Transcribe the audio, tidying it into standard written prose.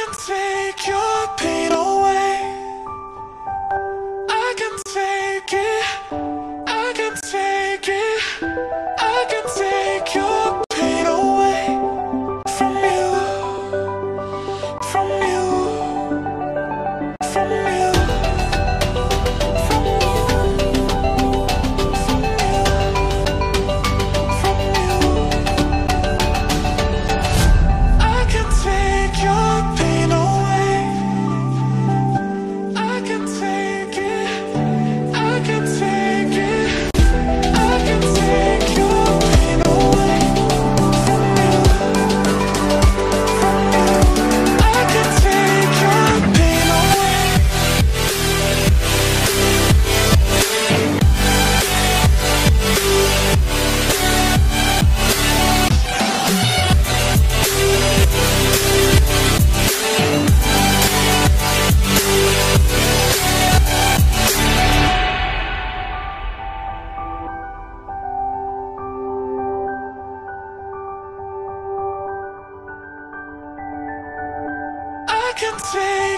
can take your pain away. I can take it. I can take it. I can take your pain away from you, from you, from you, from you, from you. I can take your pain away. I can take it. I can take it. I can take your pain away from you, from you. I can take your pain away. I can take